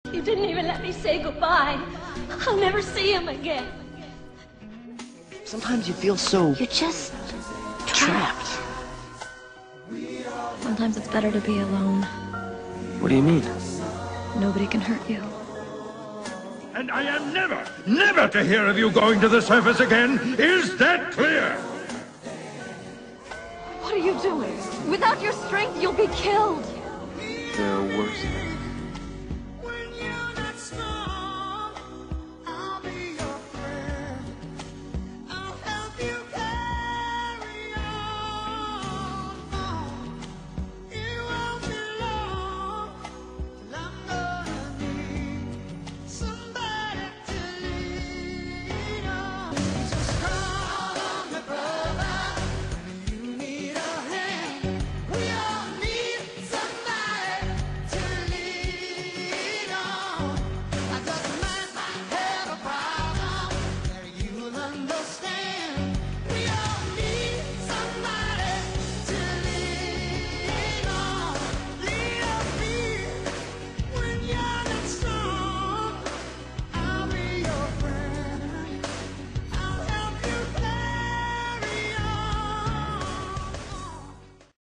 You didn't even let me say goodbye. I'll never see him again. Sometimes you feel so... You're just trapped. Sometimes it's better to be alone. What do you mean? Nobody can hurt you. And I am never to hear of you going to the surface again. Is that clear? What are you doing? Without your strength, you'll be killed. There are worse things.